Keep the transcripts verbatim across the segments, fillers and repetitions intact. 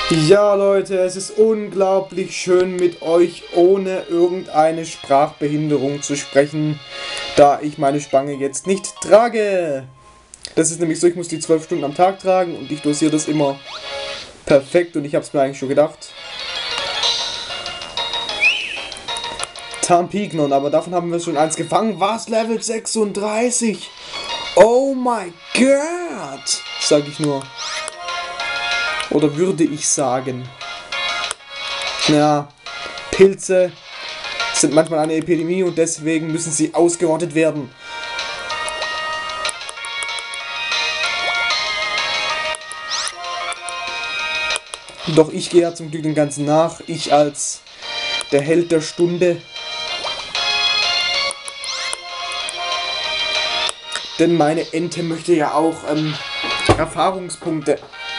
Ja Leute, es ist unglaublich schön mit euch ohne irgendeine Sprachbehinderung zu sprechen, da ich meine Spange jetzt nicht trage. Das ist nämlich so, ich muss die zwölf Stunden am Tag tragen und ich dosiere das immer perfekt und ich habe es mir eigentlich schon gedacht. Tarnpignon, aber davon haben wir schon eins gefangen. Was? Level sechsunddreißig? Oh mein Gott! Sag ich nur. Oder würde ich sagen. Ja, Pilze sind manchmal eine Epidemie und deswegen müssen sie ausgerottet werden. Doch ich gehe ja zum Glück den Ganzen nach. Ich als der Held der Stunde. Denn meine Ente möchte ja auch ähm, Erfahrungspunkte.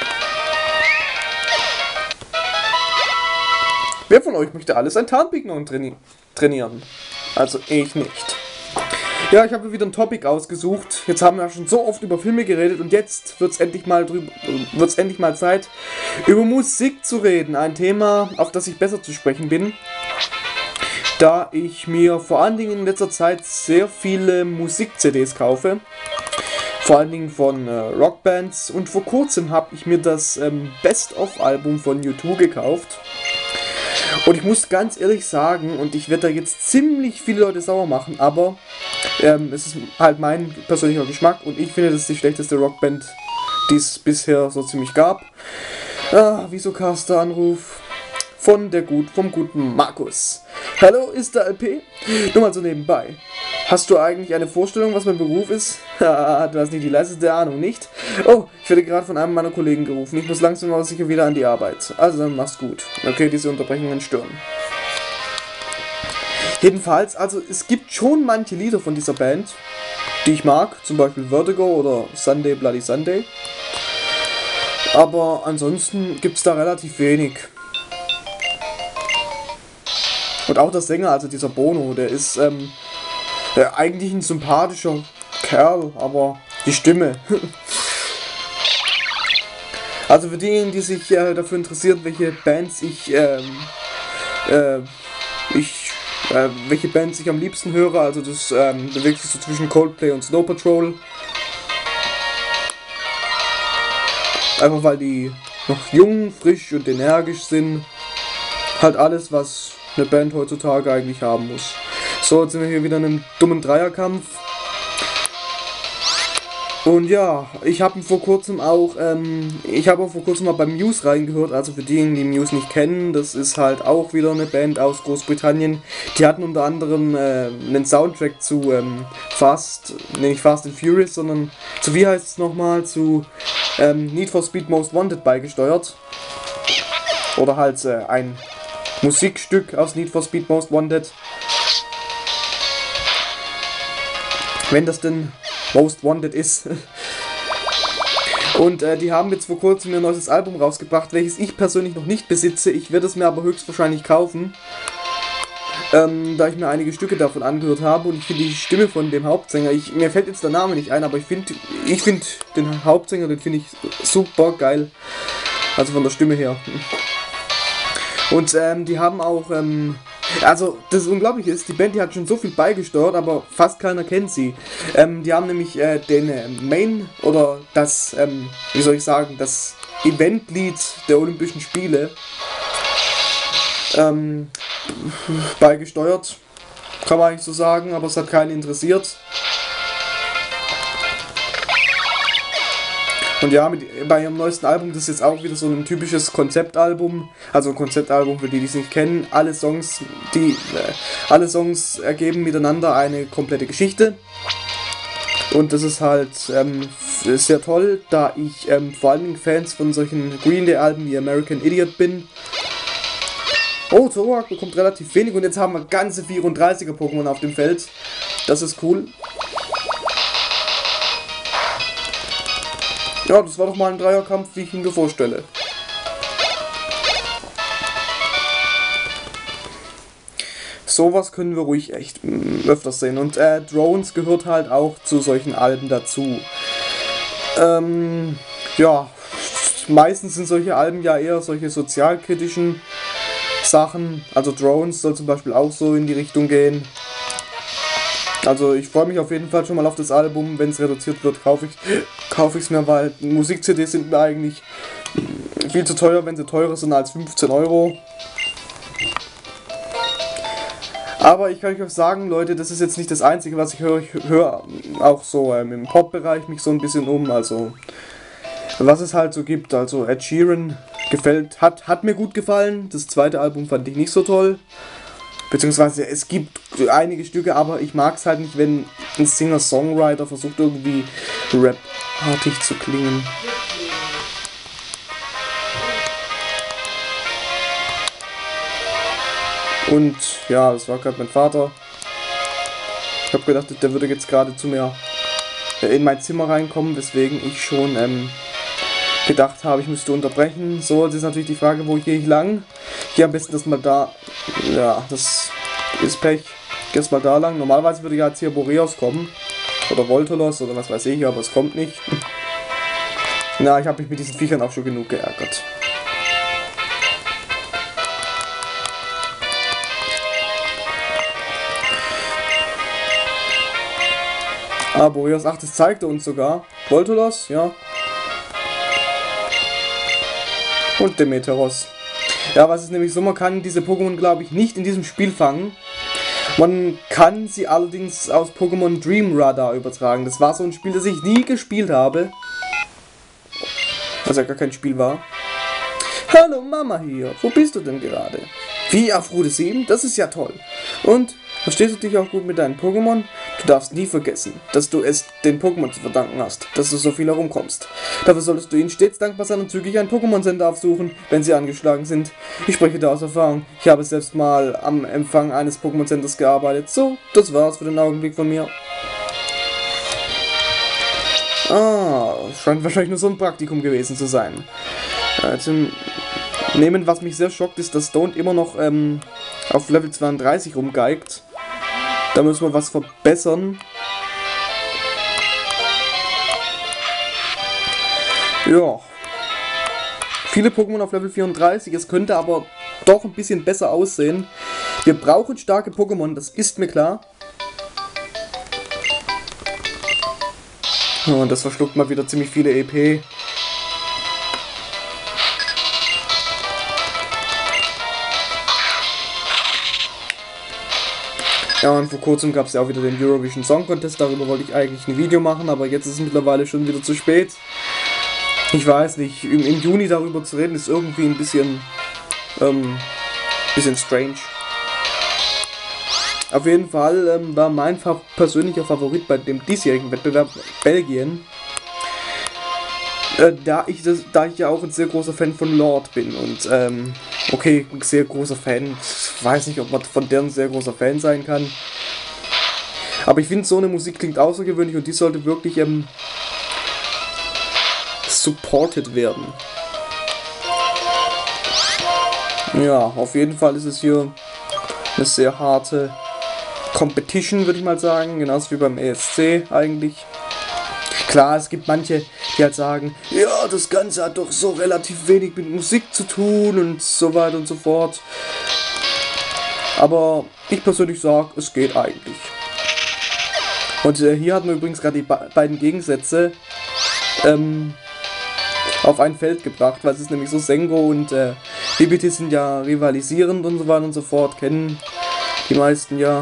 Wer von euch möchte alles ein Tarnpignon traini trainieren? Also ich nicht. Ja, ich habe wieder ein Topic ausgesucht. Jetzt haben wir schon so oft über Filme geredet und jetzt wird es endlich mal drüber, wird's endlich mal Zeit, über Musik zu reden. Ein Thema, auf das ich besser zu sprechen bin. Da ich mir vor allen Dingen in letzter Zeit sehr viele Musik-C Ds kaufe. Vor allen Dingen von äh, Rockbands. Und vor kurzem habe ich mir das ähm, Best-of-Album von U zwei gekauft. Und ich muss ganz ehrlich sagen, und ich werde da jetzt ziemlich viele Leute sauer machen, aber ähm, es ist halt mein persönlicher Geschmack und ich finde, das ist die schlechteste Rockband, die es bisher so ziemlich gab. Ah, wieso Caster Anruf? Von der gut, vom guten Markus. Hallo, ist der L P? Nur mal so nebenbei. Hast du eigentlich eine Vorstellung, was mein Beruf ist? Haha, du hast nicht die leiseste Ahnung, nicht? Oh, ich werde gerade von einem meiner Kollegen gerufen. Ich muss langsam aber sicher wieder an die Arbeit. Also dann mach's gut. Okay, diese Unterbrechungen stören. Jedenfalls, also es gibt schon manche Lieder von dieser Band, die ich mag. Zum Beispiel Vertigo oder Sunday Bloody Sunday. Aber ansonsten gibt es da relativ wenig. Und auch der Sänger, also dieser Bono, der ist ähm, der eigentlich ein sympathischer Kerl, aber die Stimme. Also für diejenigen, die sich äh, dafür interessieren, welche Bands ich, ähm, äh, ich, äh, welche Bands ich am liebsten höre, also das ähm, bewegt sich so zwischen Coldplay und Snow Patrol. Einfach weil die noch jung, frisch und energisch sind. Halt alles, was eine Band heutzutage eigentlich haben muss. So, jetzt sind wir hier wieder in einem dummen Dreierkampf. Und ja, ich habe vor kurzem auch, ähm, ich habe auch vor kurzem mal beim Muse reingehört, also für diejenigen, die Muse nicht kennen, das ist halt auch wieder eine Band aus Großbritannien. Die hatten unter anderem äh, einen Soundtrack zu ähm, Fast, nee, nicht Fast and Furious, sondern zu, wie heißt es nochmal, zu ähm, Need for Speed Most Wanted beigesteuert. Oder halt äh, ein Musikstück aus Need for Speed Most Wanted. Wenn das denn Most Wanted ist. Und äh, die haben jetzt vor kurzem ein neues Album rausgebracht, welches ich persönlich noch nicht besitze. Ich werde es mir aber höchstwahrscheinlich kaufen. Ähm, da ich mir einige Stücke davon angehört habe und ich finde die Stimme von dem Hauptsänger, ich, mir fällt jetzt der Name nicht ein, aber ich finde ich find den Hauptsänger, den finde ich super geil. Also von der Stimme her. Und ähm, die haben auch, ähm, also das Unglaubliche ist, die Band, die hat schon so viel beigesteuert, aber fast keiner kennt sie. Ähm, die haben nämlich äh, den äh, Main, oder das, ähm, wie soll ich sagen, das Eventlied der Olympischen Spiele ähm, beigesteuert, kann man eigentlich so sagen, aber es hat keinen interessiert. Und ja, mit, bei ihrem neuesten Album, das ist jetzt auch wieder so ein typisches Konzeptalbum. Also ein Konzeptalbum für die, die es nicht kennen. Alle Songs, die, äh, alle Songs ergeben miteinander eine komplette Geschichte. Und das ist halt ähm, sehr toll, da ich ähm, vor allen Dingen Fans von solchen Green Day Alben wie American Idiot bin. Oh, Zorak bekommt relativ wenig und jetzt haben wir ganze vierunddreißiger Pokémon auf dem Feld. Das ist cool. Ja, das war doch mal ein Dreierkampf, wie ich ihn mir vorstelle. Sowas können wir ruhig echt öfters sehen. Und äh, Drones gehört halt auch zu solchen Alben dazu. Ähm, ja, meistens sind solche Alben ja eher solche sozialkritischen Sachen. Also Drones soll zum Beispiel auch so in die Richtung gehen. Also ich freue mich auf jeden Fall schon mal auf das Album. Wenn es reduziert wird, kaufe ich kaufe ich es mir, weil Musik-C Ds sind mir eigentlich viel zu teuer, wenn sie teurer sind als fünfzehn Euro. Aber ich kann euch auch sagen, Leute, das ist jetzt nicht das Einzige, was ich höre. Ich höre auch so ähm, im Pop-Bereich mich so ein bisschen um. Also was es halt so gibt. Also Ed Sheeran gefällt, hat, hat mir gut gefallen. Das zweite Album fand ich nicht so toll. Beziehungsweise es gibt einige Stücke, aber ich mag es halt nicht, wenn ein Singer-Songwriter versucht irgendwie Rap-artig zu klingen. Und ja, das war gerade mein Vater. Ich habe gedacht, der würde jetzt gerade zu mir in mein Zimmer reinkommen, weswegen ich schon ähm, gedacht habe, ich müsste unterbrechen. So, jetzt ist natürlich die Frage, wo gehe ich lang? Hier am besten das mal da. Ja, das ist Pech. Ich gehe erstmal da lang. Normalerweise würde ja jetzt hier Boreas kommen. Oder Voltolos oder was weiß ich, aber es kommt nicht. Na, ich habe mich mit diesen Viechern auch schon genug geärgert. Ah, Boreas, ach, das zeigte uns sogar. Voltolos, ja. Und Demeteros. Ja, was ist nämlich so, man kann diese Pokémon, glaube ich, nicht in diesem Spiel fangen. Man kann sie allerdings aus Pokémon Dream Radar übertragen. Das war so ein Spiel, das ich nie gespielt habe. Was ja gar kein Spiel war. Hallo Mama hier, wo bist du denn gerade? Wie auf Route sieben? Das ist ja toll. Und, verstehst du dich auch gut mit deinen Pokémon? Du darfst nie vergessen, dass du es den Pokémon zu verdanken hast, dass du so viel herumkommst. Dafür solltest du ihnen stets dankbar sein und zügig ein Pokémon-Center aufsuchen, wenn sie angeschlagen sind. Ich spreche da aus Erfahrung. Ich habe selbst mal am Empfang eines Pokémon-Centers gearbeitet. So, das war's für den Augenblick von mir. Ah, scheint wahrscheinlich nur so ein Praktikum gewesen zu sein. Äh, zum Nehmen, was mich sehr schockt, ist, dass Stone immer noch ähm, auf Level zweiunddreißig rumgeigt. Da müssen wir was verbessern. Ja. Viele Pokémon auf Level vierunddreißig. Es könnte aber doch ein bisschen besser aussehen. Wir brauchen starke Pokémon, das ist mir klar. Und das verschluckt mal wieder ziemlich viele E P. Ja, und vor kurzem gab es ja auch wieder den Eurovision Song Contest, darüber wollte ich eigentlich ein Video machen, aber jetzt ist es mittlerweile schon wieder zu spät. Ich weiß nicht, im, im Juni darüber zu reden ist irgendwie ein bisschen, ähm, bisschen strange. Auf jeden Fall ähm, war mein fa- persönlicher Favorit bei dem diesjährigen Wettbewerb Belgien. Äh, da, ich das, da ich ja auch ein sehr großer Fan von Lord bin und ähm, okay, ein sehr großer Fan, ich weiß nicht, ob man von deren sehr großer Fan sein kann. Aber ich finde, so eine Musik klingt außergewöhnlich und die sollte wirklich ähm, supported werden. Ja, auf jeden Fall ist es hier eine sehr harte Competition, würde ich mal sagen, genauso wie beim E S C eigentlich. Klar, es gibt manche, die halt sagen, ja, das Ganze hat doch so relativ wenig mit Musik zu tun und so weiter und so fort. Aber ich persönlich sage, es geht eigentlich. Und äh, hier hat man übrigens gerade die be beiden Gegensätze ähm, auf ein Feld gebracht, weil es ist nämlich so, Sengo und äh, B B T sind ja rivalisierend und so weiter und so fort, kennen die meisten ja.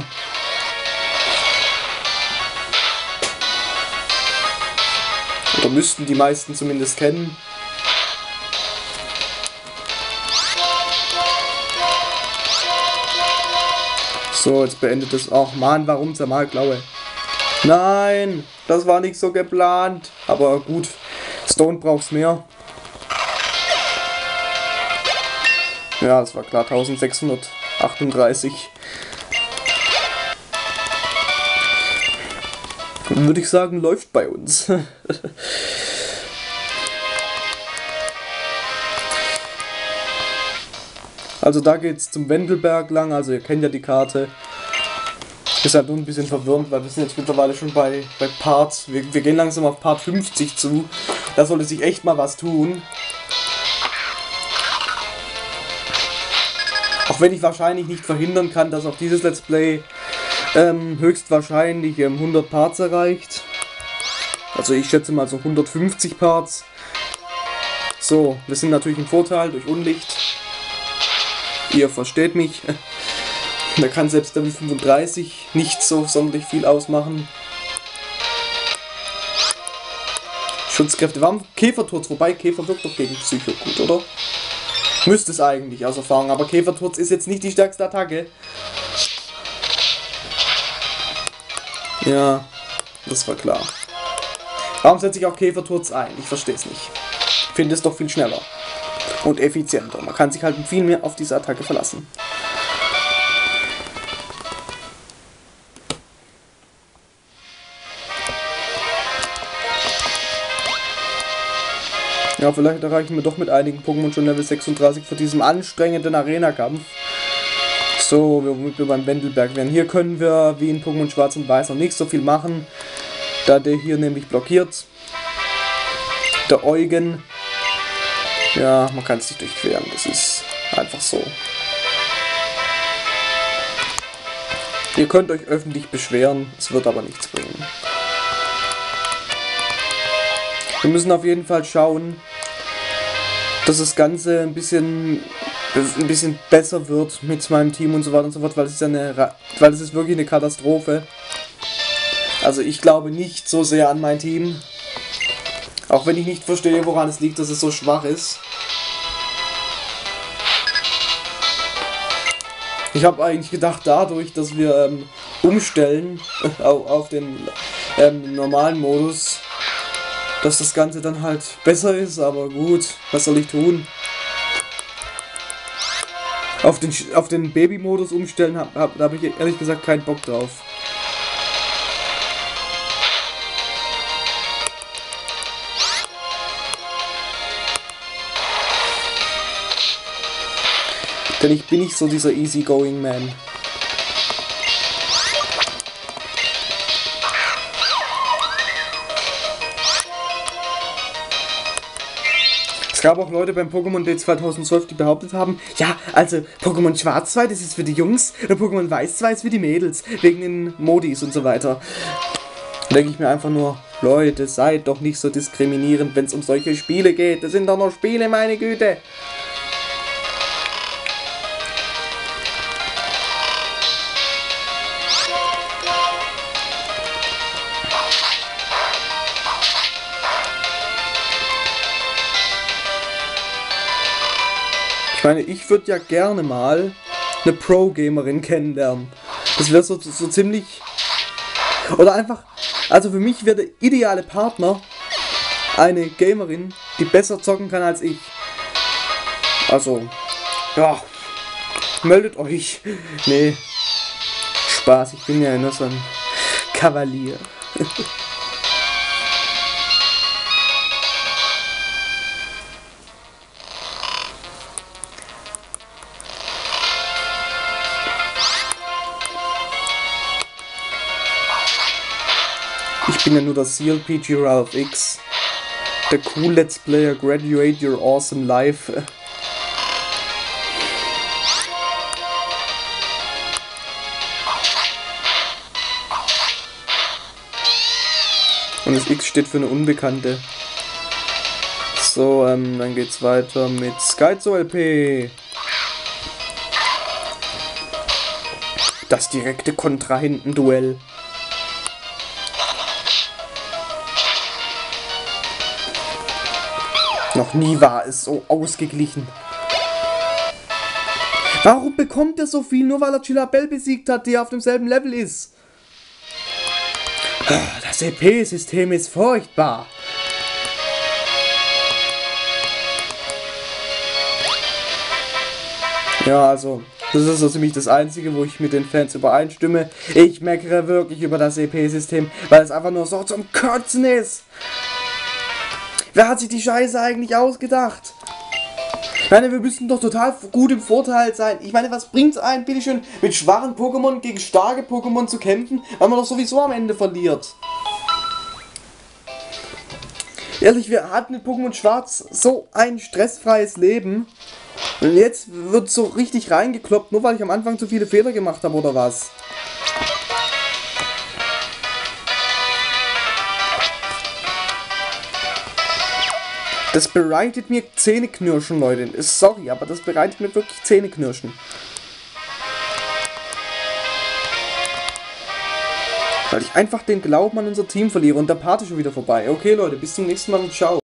Oder müssten die meisten zumindest kennen. So, jetzt beendet es auch. Mann, warum Zermalklaue? Nein, das war nicht so geplant. Aber gut, Stone braucht's mehr. Ja, das war klar, eintausendsechshundertachtunddreißig. Würde ich sagen, läuft bei uns. Also da geht's zum Wendelberg lang, also ihr kennt ja die Karte. Ist halt nur ein bisschen verwirrend, weil wir sind jetzt mittlerweile schon bei, bei Part, wir, wir gehen langsam auf Part fünfzig zu. Da sollte sich echt mal was tun. Auch wenn ich wahrscheinlich nicht verhindern kann, dass auch dieses Let's Play ähm, höchstwahrscheinlich ähm, hundert Parts erreicht. Also ich schätze mal so hundertfünfzig Parts. So, wir sind natürlich im Vorteil durch Unlicht. Ihr versteht mich. Da kann selbst Level fünfunddreißig nicht so sonderlich viel ausmachen. Schutzkräfte. Warum Käferturz? Wobei Käfer wirkt doch gegen Psycho gut, oder? Müsste es eigentlich aus Erfahrung. Aber Käferturz ist jetzt nicht die stärkste Attacke. Ja, das war klar. Warum setze ich auch Käferturz ein? Ich verstehe es nicht. Ich finde es doch viel schneller. Und effizienter. Man kann sich halt viel mehr auf diese Attacke verlassen. Ja, vielleicht erreichen wir doch mit einigen Pokémon schon Level sechsunddreißig für diesen anstrengenden Arena-Kampf. So, womit wir beim Wendelberg wären. Hier können wir, wie in Pokémon Schwarz und Weiß, noch nicht so viel machen. Da der hier nämlich blockiert. Der Eugen. Ja, man kann es nicht durchqueren. Das ist einfach so. Ihr könnt euch öffentlich beschweren. Es wird aber nichts bringen. Wir müssen auf jeden Fall schauen, dass das Ganze ein bisschen, ein bisschen besser wird mit meinem Team und so weiter und so fort, weil es ist, eine, weil es ist wirklich eine Katastrophe. Also ich glaube nicht so sehr an mein Team. Auch wenn ich nicht verstehe, woran es liegt, dass es so schwach ist. Ich habe eigentlich gedacht, dadurch, dass wir ähm, umstellen auf, auf den ähm, normalen Modus, dass das Ganze dann halt besser ist, aber gut, was soll ich tun? Auf den, auf den Baby-Modus umstellen, hab, hab, da habe ich ehrlich gesagt keinen Bock drauf. Denn ich bin nicht so dieser easygoing Man. Es gab auch Leute beim Pokémon Day zweitausendzwölf, die behauptet haben, ja, also Pokémon Schwarz zwei, das ist für die Jungs, und Pokémon Weiß zwei ist für die Mädels, wegen den Modis und so weiter. Da denke ich mir einfach nur, Leute, seid doch nicht so diskriminierend, wenn es um solche Spiele geht. Das sind doch nur Spiele, meine Güte. Ich meine, ich würde ja gerne mal eine Pro-Gamerin kennenlernen. Das wäre so, so ziemlich... Oder einfach... Also für mich wäre der ideale Partner eine Gamerin, die besser zocken kann als ich. Also, ja, meldet euch. Nee, Spaß, ich bin ja nur so ein Kavalier. Ich bin ja nur das C L P G Ralph X. Der cool Let's Player, graduate your awesome life. Und das X steht für eine Unbekannte. So, ähm, dann geht's weiter mit Skyzo L P. Das direkte Kontrahentenduell. Noch nie war es so ausgeglichen. Warum bekommt er so viel, nur weil er Chillabelle besiegt hat, die auf demselben Level ist? Das E P-System ist furchtbar. Ja, also, das ist so ziemlich das Einzige, wo ich mit den Fans übereinstimme. Ich meckere wirklich über das E P-System, weil es einfach nur so zum Kotzen ist. Wer hat sich die Scheiße eigentlich ausgedacht? Ich meine, wir müssten doch total gut im Vorteil sein. Ich meine, was bringt's ein, bitteschön, mit schwachen Pokémon gegen starke Pokémon zu kämpfen, weil man doch sowieso am Ende verliert? Ehrlich, wir hatten in Pokémon Schwarz so ein stressfreies Leben. Und jetzt wird so richtig reingekloppt, nur weil ich am Anfang zu viele Fehler gemacht habe, oder was? Das bereitet mir Zähneknirschen, Leute. Sorry, aber das bereitet mir wirklich Zähneknirschen. Weil ich einfach den Glauben an unser Team verliere und der Part ist schon wieder vorbei. Okay, Leute, bis zum nächsten Mal und ciao.